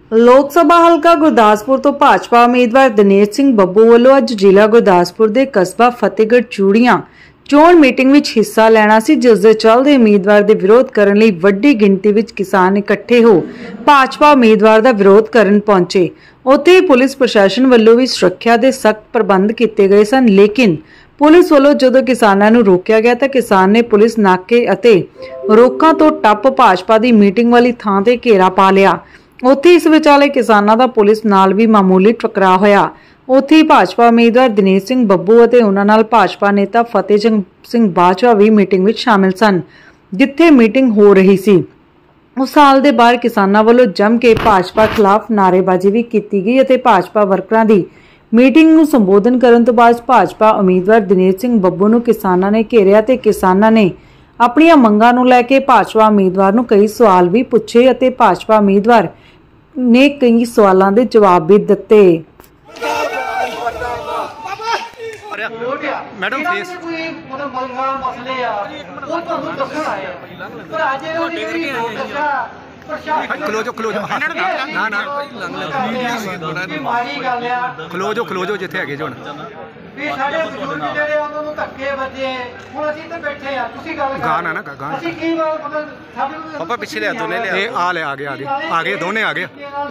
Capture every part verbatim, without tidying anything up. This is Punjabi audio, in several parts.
लोक सभा हलका गुरदासपुर तो भाजपा उम्मीदवार दिनेश सिंह बब्बू वालों अज जिला गुरदासपुर के कस्बा फतेहगढ़ चूड़ियां चोण मीटिंग विच हिस्सा लेना सी, जिस दे चलदे उम्मीदवार दे विरोध करन लई वड्डी गिणती विच किसान इकट्ठे हो भाजपा उम्मीदवार दा विरोध करन पहुंचे। उत्थे ही पुलिस प्रशासन वालों भी सुरक्षा दे सख्त प्रबंध कीते गए सन, लेकिन पुलिस वालों जदों किसानां नूं रोकिया गया तां किसान ने पुलिस नाके अते रोकां तो टप भाजपा दी मीटिंग वाली थां ते घेरा पा लिया। उत्थे इस विचाले किसानां दा पुलिस नाल भी मामूली टकराव होया। उत्थे ही भाजपा उम्मीदवार दिनेश सिंह बब्बू अते उन्हां नाल भाजपा नेता फतेह सिंह बाजवा भी मीटिंग विच शामिल सन, जिथे मीटिंग हो रही सी। उस हाल दे बाहर किसानां वालों जम के भाजपा खिलाफ नारेबाजी भी कीती गई अते भाजपा वर्करां दी मीटिंग नूं संबोधन करन तो बाद भाजपा उम्मीदवार दिनेश सिंह बब्बू नूं किसानां ने घेरिया ते किसानां ने अपणीआं मंगां नूं लैके भाजपा उम्मीदवार नूं कई सवाल भी पुछे अते भाजपा उम्मीदवार ने कई सवालों के जवाब भी दिते। मैडम फेस खलो जो खलो जो ना ना खलो जो खलो जो जिथे है जो गाना ना गाना पापा पीछे ले दोने ले आ ले आगे आगे आगे दोने आगे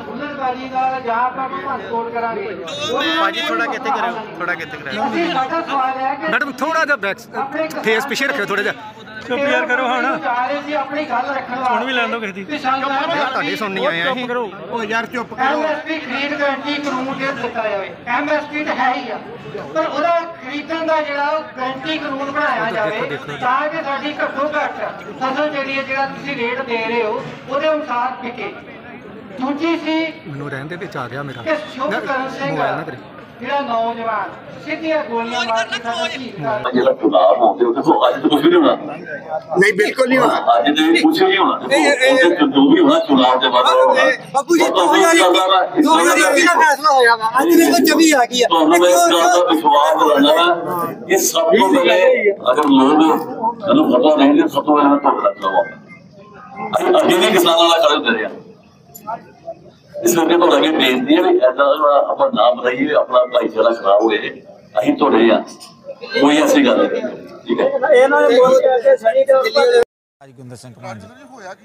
पाजी थोड़ा किथे करो थोड़ा किथे करो मैडम थोड़ा जा बैक फेस पीछे रखो थोड़ा जा चुप यार करो हाँ सुन भी लैन दो किसी दी ਤੁਹਾਡੀ ਸੁਣਨੀ ਆਏ ਆ ਅਸੀਂ ਉਹ ਯਾਰ ਚੁੱਪ ਕਰੋ। ਐਮਐਸਪੀ ਖਰੀਦ ਗਰੰਟੀ ਕਾਨੂੰਨ ਦੇ ਦਿੱਤਾ ਜਾਵੇ, ਐਮਐਸਪੀ ਤਾਂ ਹੈ ਹੀ ਆ, ਪਰ ਉਹਦਾ ਖਰੀਦਣ ਦਾ ਜਿਹੜਾ ਗਰੰਟੀ ਕਾਨੂੰਨ ਬਣਾਇਆ ਜਾਵੇ ਤਾਂ ਕਿ ਸਾਡੀ ਘੱਟੋ ਘੱਟ ਫਸਲ ਜਿਹੜੀ ਹੈ ਜਿਹੜਾ ਤੁਸੀਂ ਰੇਟ ਦੇ ਰਹੇ ਹੋ ਉਹਦੇ ਅਨੁਸਾਰ ਵਿਕੇ। ਦੂਜੀ ਸੀ ਮੈਨੂੰ ਰਹਿਣ ਦੇ ਵਿੱਚ ਆ ਗਿਆ ਮੇਰਾ ਮੋਬਾਈਲ ਨਾ ਕਰੀ ਜਿਹੜਾ ਨੌਜਵਾਨ ਸਿੱਧੀਆਂ ਗੋਲੀਆਂ ਮਾਰ ਕੇ ਸਾਡਾ ਸ਼ਹੀਦ ਜਿਹੜਾ ਚੁਣਾਵ ਹੋਉਂਦੇ ਉਹ ਦੇਖੋ ਅੱਜ ਤਾਂ ਕੁਝ ਵੀ ਨਹੀਂ ਹੋਣਾ। ਨਹੀਂ ਬਿਲਕੁਲ ਨਹੀਂ ਹੋਣਾ, ਅੱਜ ਤੇ ਕੁਝ ਨਹੀਂ ਹੋਣਾ। ਜੋ ਵੀ ਹੋਣਾ ਚੁਣਾਵ ਦੇ ਬਾਅਦ ਹੋਣਾ। ਬਾਪੂ ਜੀ ਦੋ ਹਜ਼ਾਰ ਇੱਕੀ ਦਾ ਫੈਸਲਾ ਹੋਇਆ ਵਾ, ਅੱਜ ਦੇਖੋ ਚੌਵੀ ਆ ਗਈ ਆ। ਤੁਹਾਨੂੰ ਮੈਂ ਇਸ ਗੱਲ ਦਾ ਵਿਸ਼ਵਾਸ ਦਿਵਾਉਣਾ ਇਹ ਸਭ ਤੋਂ ਪਹਿਲੇ ਅਗਰ ਲੋਕ ਸਾਨੂੰ ਪਤਾ ਨਹੀਂ ਸਭ ਤੋਂ ਪਹਿਲਾਂ ਧੋਖਾ ਲੱਗਦਾ ਅਸੀਂ ਅੱਗੇ ਵੀ ਕਿਸਾਨਾਂ ਨਾਲ ਖੜੇ ਹੁੰਦੇ ਰਹੇ। इस करके तो लगे बेनती है ऐसा अपना नाम बताइए, अपना भाईचारा खराब हुए अं थोड़े कोई ऐसी गल ठीक है। ਗੁਰਿੰਦਰ ਸਿੰਘ ਕੁਮਾਰ ਜੀ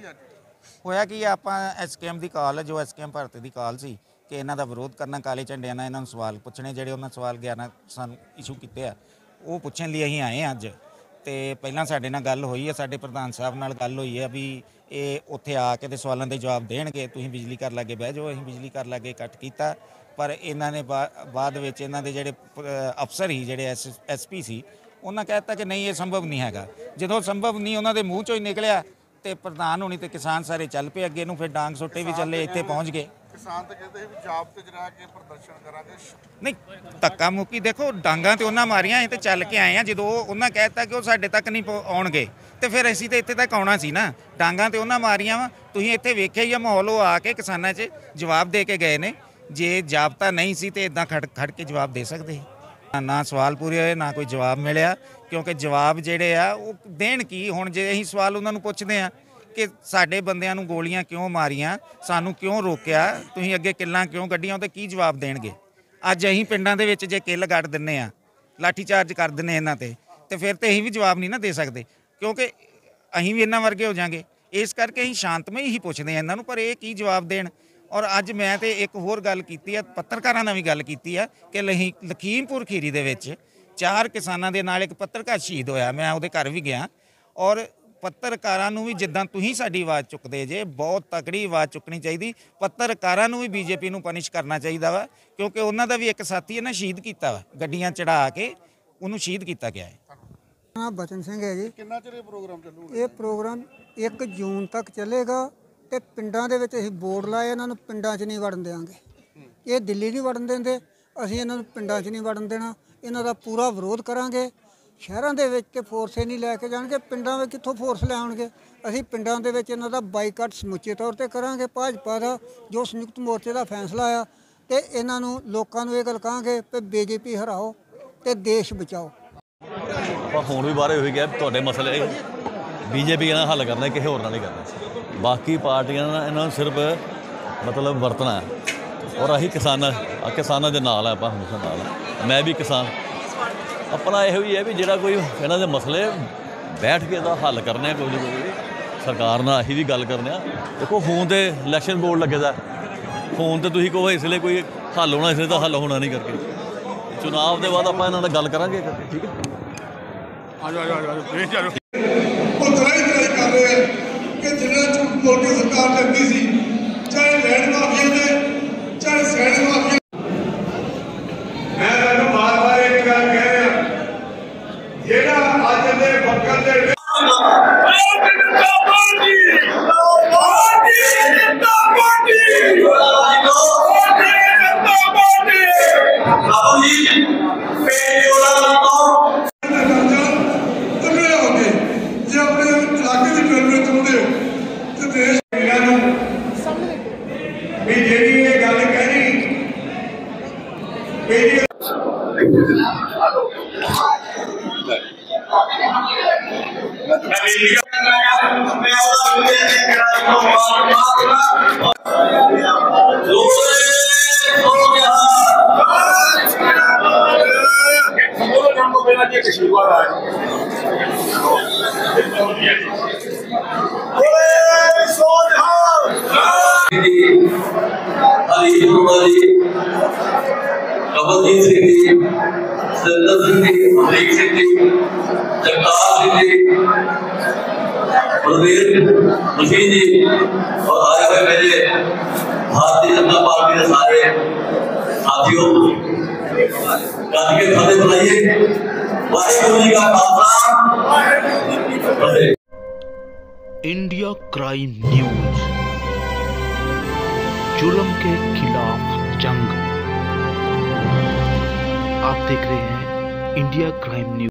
ਹੋਇਆ ਕਿ ਆਪਾਂ ਐਸਕੇਐਮ ਦੀ ਕਾਲ ਹੈ, ਜੋ ਐਸਕੇਐਮ ਭਾਰਤੀ ਦੀ ਕਾਲ ਸੀ ਕਿ ਇਹਨਾਂ ਦਾ ਵਿਰੋਧ ਕਰਨਾ, ਕਾਲੇ ਝੰਡਿਆਂ ਨਾਲ ਇਹਨਾਂ ਨੂੰ ਸਵਾਲ ਪੁੱਛਣੇ, ਜਿਹੜੇ ਉਹਨਾਂ ਸਵਾਲ ਗਿਆਰਾਂ ਸਾਨੂੰ ਇਸ਼ੂ ਕੀਤੇ ਆ ਉਹ ਪੁੱਛਣ ਲਈ ਅਸੀਂ ਆਏ ਅੱਜ। ਤੇ ਪਹਿਲਾਂ ਸਾਡੇ ਨਾਲ ਗੱਲ ਹੋਈ ਹੈ, ਸਾਡੇ ਪ੍ਰਧਾਨ ਸਾਹਿਬ ਨਾਲ ਗੱਲ ਹੋਈ ਹੈ ਵੀ ਇਹ ਉੱਥੇ ਆ ਕੇ ਤੇ ਸਵਾਲਾਂ ਦੇ ਜਵਾਬ ਦੇਣਗੇ, ਤੁਸੀਂ ਬਿਜਲੀ ਘਰ ਲਾਗੇ ਬਹਿ ਜਾਓ। ਅਸੀਂ ਬਿਜਲੀ ਘਰ ਲਾਗੇ ਇਕੱਠ ਕੀਤਾ, ਪਰ ਇਹਨਾਂ ਨੇ ਬਾਅਦ ਵਿੱਚ ਇਹਨਾਂ ਦੇ ਜਿਹੜੇ ਅਫਸਰ ਸੀ, ਜਿਹੜੇ ਐਸ ਐਸ ਪੀ ਸੀ, ਉਹਨਾਂ ਕਹਿ ਦਿੱਤਾ ਕਿ ਨਹੀਂ ਇਹ ਸੰਭਵ ਨਹੀਂ ਹੈਗਾ। ਜਦੋਂ ਸੰਭਵ ਨਹੀਂ ਉਹਨਾਂ ਦੇ ਮੂੰਹ 'ਚੋਂ ਹੀ ਨਿਕਲਿਆ ਤੇ ਪ੍ਰਧਾਨ ਹੋਣੀ ਤੇ ਕਿਸਾਨ ਸਾਰੇ ਚੱਲ ਪਏ ਅੱਗੇ ਨੂੰ, ਫਿਰ ਡਾਂਗ ਸੋਟੇ ਵੀ ਚੱਲੇ, ਇੱਥੇ ਪਹੁੰਚ ਗਏ। ਕਿਸਾਨ ਤਾਂ ਕਹਿੰਦੇ ਸੀ ਵੀ ਜਾਬ ਤੇ ਜਰਾ ਕੇ ਪ੍ਰਦਰਸ਼ਨ ਕਰਾਂਗੇ। ਨਹੀਂ ਧੱਕਾ ਮੁੱਕੀ ਦੇਖੋ, ਡਾਂਗਾਂ ਤੇ ਉਹਨਾਂ ਮਾਰੀਆਂ, ਅਸੀਂ ਤੇ ਚੱਲ ਕੇ ਆਏ ਆ। ਜਦੋਂ ਉਹਨਾਂ ਕਹਿ ਦਿੱਤਾ ਕਿ ਉਹ ਸਾਡੇ ਤੱਕ ਨਹੀਂ ਆਉਣਗੇ ਤੇ ਫਿਰ ਅਸੀਂ ਤਾਂ ਇੱਥੇ ਤੱਕ ਆਉਣਾ ਸੀ ਨਾ। ਡਾਂਗਾਂ ਤੇ ਉਹਨਾਂ ਮਾਰੀਆਂ ਵਾ, ਤੁਸੀਂ ਇੱਥੇ ਵੇਖਿਆ ਹੀ ਆ ਮਾਹੌਲ। ਉਹ ਆ ਕੇ ਕਿਸਾਨਾਂ 'ਚ ਜਵਾਬ ਦੇ ਕੇ ਗਏ ਨੇ। ਜੇ ਜਾਬਤਾ ਨਹੀਂ ਸੀ ਤੇ ਇੱਦਾਂ ਖੜ ਖੜ ਕੇ ਜਵਾਬ ਦੇ ਸਕਦੇ। ਨਾ ਸਵਾਲ ਪੂਰੇ ਹੋਏ, ਨਾ ਕੋਈ ਜਵਾਬ ਮਿਲਿਆ, ਕਿਉਂਕਿ ਜਵਾਬ ਜਿਹੜੇ ਆ ਉਹ ਦੇਣ ਕੀ। ਹੁਣ ਜੇ ਅਸੀਂ ਸਵਾਲ ਉਹਨਾਂ ਨੂੰ ਪੁੱਛਦੇ ਹਾਂ ਕਿ ਸਾਡੇ ਬੰਦਿਆਂ ਨੂੰ ਗੋਲੀਆਂ ਕਿਉਂ ਮਾਰੀਆਂ, ਸਾਨੂੰ ਕਿਉਂ ਰੋਕਿਆ, ਤੁਸੀਂ ਅੱਗੇ ਕਿੱਲਾਂ ਕਿਉਂ ਕੱਢੀਆਂ, ਉਹਦੇ ਕੀ ਜਵਾਬ ਦੇਣਗੇ। ਅੱਜ ਅਸੀਂ ਪਿੰਡਾਂ ਦੇ ਵਿੱਚ ਜੇ ਕਿੱਲ ਗੱਡ ਦਿੰਦੇ ਹਾਂ, ਲਾਠੀ ਚਾਰਜ ਕਰ ਦਿੰਦੇ ਇਹਨਾਂ 'ਤੇ, ਤੇ ਫਿਰ ਤਾਂ ਅਸੀਂ ਵੀ ਜਵਾਬ ਨਹੀਂ ਨਾ ਦੇ ਸਕਦੇ, ਕਿਉਂਕਿ ਅਸੀਂ ਵੀ ਇਹਨਾਂ ਵਰਗੇ ਹੋ ਜਾਵਾਂਗੇ। ਇਸ ਕਰਕੇ ਅਸੀਂ ਸ਼ਾਂਤਮਈ ਹੀ ਪੁੱਛਦੇ ਹਾਂ ਇਹਨਾਂ ਨੂੰ, ਪਰ ਇਹ ਕੀ ਜਵਾਬ ਦੇਣ। ਔਰ ਅੱਜ ਮੈਂ ਤੇ ਇੱਕ ਹੋਰ ਗੱਲ ਕੀਤੀ ਆ, ਪੱਤਰਕਾਰਾਂ ਨਾਲ ਵੀ ਗੱਲ ਕੀਤੀ ਆ ਕਿ ਲਹੀ ਲਖੀਮਪੁਰ ਖੀਰੀ ਦੇ ਵਿੱਚ ਚਾਰ ਕਿਸਾਨਾਂ ਦੇ ਨਾਲ ਇੱਕ ਪੱਤਰਕਾਰ ਸ਼ਹੀਦ ਹੋਇਆ। ਮੈਂ ਉਹਦੇ ਘਰ ਵੀ ਗਿਆ। ਔਰ ਪੱਤਰਕਾਰਾਂ ਨੂੰ ਵੀ ਜਿੱਦਾਂ ਤੁਸੀਂ ਸਾਡੀ ਆਵਾਜ਼ ਚੁੱਕਦੇ ਜੇ, ਬਹੁਤ ਤਕੜੀ ਆਵਾਜ਼ ਚੁੱਕਣੀ ਚਾਹੀਦੀ। ਪੱਤਰਕਾਰਾਂ ਨੂੰ ਵੀ ਬੀਜੇਪੀ ਨੂੰ ਪਨਿਸ਼ ਕਰਨਾ ਚਾਹੀਦਾ ਵਾ, ਕਿਉਂਕਿ ਉਹਨਾਂ ਦਾ ਵੀ ਇੱਕ ਸਾਥੀ ਇਹਨਾਂ ਸ਼ਹੀਦ ਕੀਤਾ ਵਾ, ਗੱਡੀਆਂ ਚੜਾ ਕੇ ਉਹਨੂੰ ਸ਼ਹੀਦ ਕੀਤਾ ਗਿਆ ਹੈ। हाँ बचन सिंह है जी। कितना चिर प्रोग्राम चलू? ये प्रोग्राम एक जून तक चलेगा ਤੇ ਪਿੰਡਾਂ ਦੇ ਵਿੱਚ ਅਸੀਂ ਬੋਰਡ ਲਾਏ, ਇਹਨਾਂ ਨੂੰ ਪਿੰਡਾਂ 'ਚ ਨਹੀਂ ਵੜਨ ਦੇਵਾਂਗੇ। ਇਹ ਦਿੱਲੀ ਨਹੀਂ ਵੜਨ ਦਿੰਦੇ, ਅਸੀਂ ਇਹਨਾਂ ਨੂੰ ਪਿੰਡਾਂ 'ਚ ਨਹੀਂ ਵੜਨ ਦੇਣਾ। ਇਹਨਾਂ ਦਾ ਪੂਰਾ ਵਿਰੋਧ ਕਰਾਂਗੇ। ਸ਼ਹਿਰਾਂ ਦੇ ਵਿੱਚ ਤੇ ਫੋਰਸ ਨਹੀਂ ਲੈ ਕੇ ਜਾਣਗੇ, ਪਿੰਡਾਂ ਵਿੱਚ ਕਿੱਥੋਂ ਫੋਰਸ ਲੈ ਆਉਣਗੇ। ਅਸੀਂ ਪਿੰਡਾਂ ਦੇ ਵਿੱਚ ਇਹਨਾਂ ਦਾ ਬਾਈਕਾਟ ਸਮੁੱਚੇ ਤੌਰ 'ਤੇ ਕਰਾਂਗੇ। ਭਾਜਪਾ ਦਾ ਜੋ ਸੰਯੁਕਤ ਮੋਰਚੇ ਦਾ ਫੈਸਲਾ ਆ, ਤੇ ਇਹਨਾਂ ਨੂੰ ਲੋਕਾਂ ਨੂੰ ਇਹ ਗੱਲ ਕਹਾਂਗੇ ਕਿ ਬੀਜੇਪੀ ਹਰਾਓ ਤੇ ਦੇਸ਼ ਬਚਾਓ। ਹੁਣ ਵੀ ਬਾਰੇ ਹੋਈ ਗਿਆ ਤੁਹਾਡੇ ਮਸਲੇ ਬੀਜੇਪੀ ਇਹਨਾਂ ਹੱਲ ਕਰਨਾ, ਕਿਸੇ ਹੋਰ ਨਾਲ ਨਹੀਂ ਕਰਨਾ। ਬਾਕੀ ਪਾਰਟੀਆਂ ਇਹਨਾਂ ਨੂੰ ਸਿਰਫ ਮਤਲਬ ਵਰਤਣਾ ਹੈ ਔਰ ਅਸੀਂ ਕਿਸਾਨਾਂ ਕਿਸਾਨਾਂ ਦੇ ਨਾਲ ਆ, ਆਪਾਂ ਹਮੇਸ਼ਾ ਨਾਲ ਆ। ਮੈਂ ਵੀ ਕਿਸਾਨ ਆਪਣਾ ਇਹੋ ਹੀ ਹੈ ਵੀ ਜਿਹੜਾ ਕੋਈ ਇਹਨਾਂ ਦੇ ਮਸਲੇ ਬੈਠ ਕੇ ਇਹਦਾ ਹੱਲ ਕਰਨੇ ਆ, ਕੋਈ ਨਾ ਕੋਈ ਸਰਕਾਰ ਨਾਲ ਅਸੀਂ ਵੀ ਗੱਲ ਕਰਨੇ ਆ। ਦੇਖੋ ਫੋਨ ਤੇ ਇਲੈਕਸ਼ਨ ਬੋਰਡ ਲੱਗੇ ਦਾ, ਫੋਨ ਤੇ ਤੁਸੀਂ ਕਹੋ ਇਸ ਲਈ ਕੋਈ ਹੱਲ ਹੋਣਾ, ਇਸ ਲਈ ਤਾਂ ਹੱਲ ਹੋਣਾ ਨਹੀਂ ਕਰਕੇ ਚੁਣਾਵ ਦੇ ਬਾਅਦ ਆਪਾਂ ਇਹਨਾਂ ਨਾਲ ਗੱਲ ਕਰਾਂਗੇ ਕਰਕੇ। ਠੀਕ ਹੈ, ਆਜੋ ਆਜੋ ਆਜੋ ਪਲੀਜ਼ ਆਜੋ। ਉਹ ਤਰਾਈ ਤਰਾਈ ਕਰ ਰਹੇ ਆ ਕਿ ਜਿਹੜਾ ਝੂਠ ਬੋਲ ਕੇ ਸਰਕਾਰ ਲੈਂਦੀ ਸੀ, ਚਾਹੇ ਲੈਂਡ ਮਾਫੀਆ ਦੇ ਚਾਹੇ ਸੈਂਡ ਮਾਫੀਆ। ਮੈਂ ਤੁਹਾਨੂੰ ਬਾਰ ਬਾਰ ਇੱਕ ਗੱਲ ਕਹਿ ਰਿਹਾ, ਜਿਹੜਾ ਅੱਜ ਦੇ ਬੱਕਰ ਦੇ कमलजीत सिंह जी, सरिंदर सिंह जी, अमरीक सिंह जी, जगतार सिंह जी, बलवीर मसीह जी और आए हुए मेरे भारतीय जनता पार्टी के सारे साथियों, कद के फतेह बुलाइए। वाहिगुरू जी का खालसा। इंडिया क्राइम न्यूज, जुल्म के खिलाफ जंग। आप देख रहे हैं इंडिया क्राइम न्यूज।